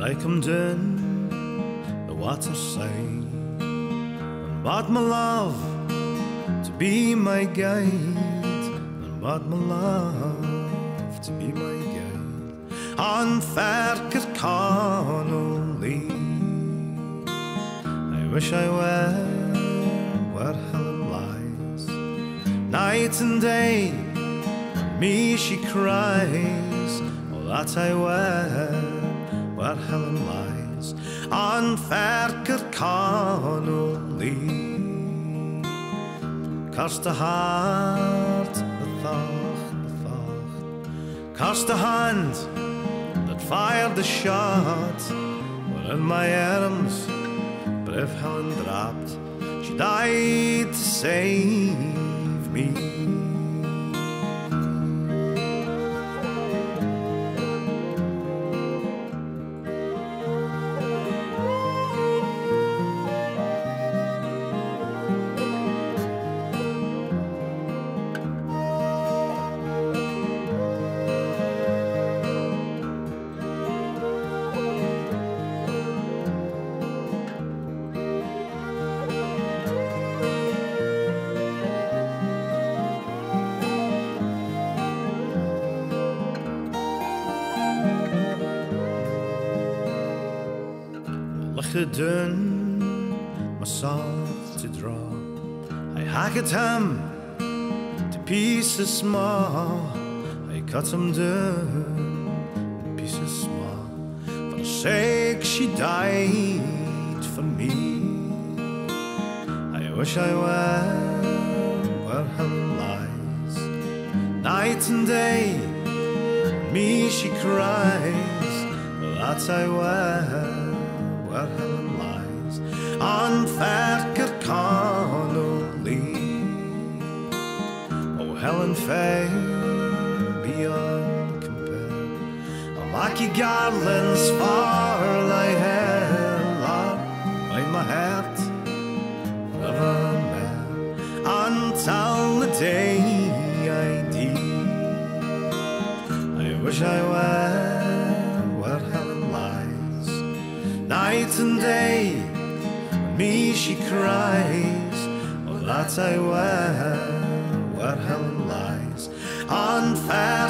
I come down the waterside and bought my love to be my guide, and bought my love to be my guide on fair Kirkconnel Lea. I wish I were where Helen lies, night and day me she cries. Oh, that I were where Helen lies on fair Kirkconnel Lea. Cast the heart, the thought, cast the hand that fired the shot. But in my arms, brave Helen dropped. She died to save me. Done my sword to draw, I hacked him to pieces small. I cut him down in pieces small. For sake she died for me. I wish I were where Helen lies, night and day me she cries. Well, that I were where Helen lies on fair Kirkconnel Lea. Oh, Helen fair beyond compare, I'll make you garlands for thy hair, Lord, by my heart evermore, until the day I die. I wish I were where Helen lies, night and day me she cries. Oh, that I were where Helen lies on fair